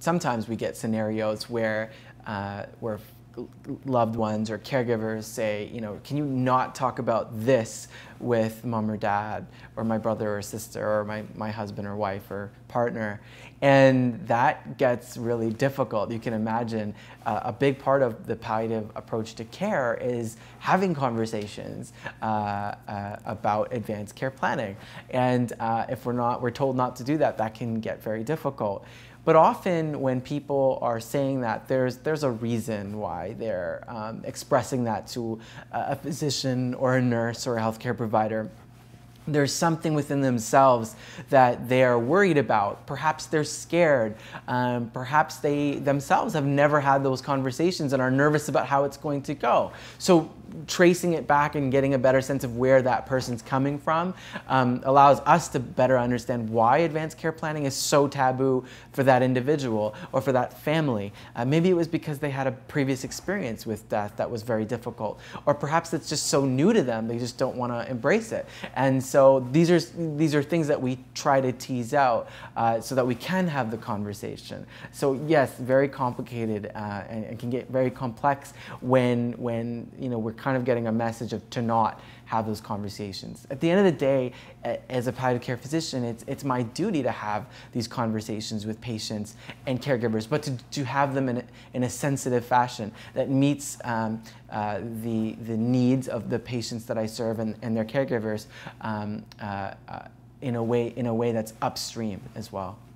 sometimes we get scenarios where loved ones or caregivers say, you know, can you not talk about this with mom or dad or my brother or sister or my husband or wife or partner? And that gets really difficult. You can imagine a big part of the palliative approach to care is having conversations about advanced care planning. And if we're told not to do that, that can get very difficult. But often when people are saying that, there's a reason why they're expressing that to a physician or a nurse or a healthcare provider. There's something within themselves that they are worried about. Perhaps they're scared. Perhaps they themselves have never had those conversations and are nervous about how it's going to go. So tracing it back and getting a better sense of where that person's coming from allows us to better understand why advanced care planning is so taboo for that individual or for that family. Maybe it was because they had a previous experience with death that was very difficult, or perhaps it's just so new to them they just don't want to embrace it. And so these are things that we try to tease out so that we can have the conversation. So yes, very complicated and can get very complex when you know we're kind of getting a message to not have those conversations. At the end of the day, as a palliative care physician, it's my duty to have these conversations with patients and caregivers, but to have them in a sensitive fashion that meets the needs of the patients that I serve and their caregivers in a way that's upstream as well.